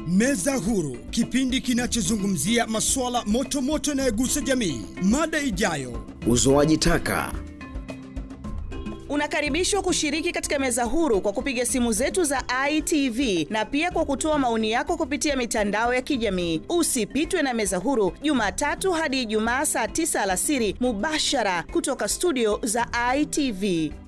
Meza Huru, kipindi kinachozungumzia masuala moto moto yanayogusa jamii. Mada ijayo: uzoaji taka. Unakaribishwa kushiriki katika Meza Huru kwa kupiga simu zetu za ITV na pia kwa kutoa maoni yako kupitia mitandao ya kijamii. Usipitwe na Meza Huru Jumatatu hadi Ijumaa saa 9 alasiri mubashara kutoka studio za ITV.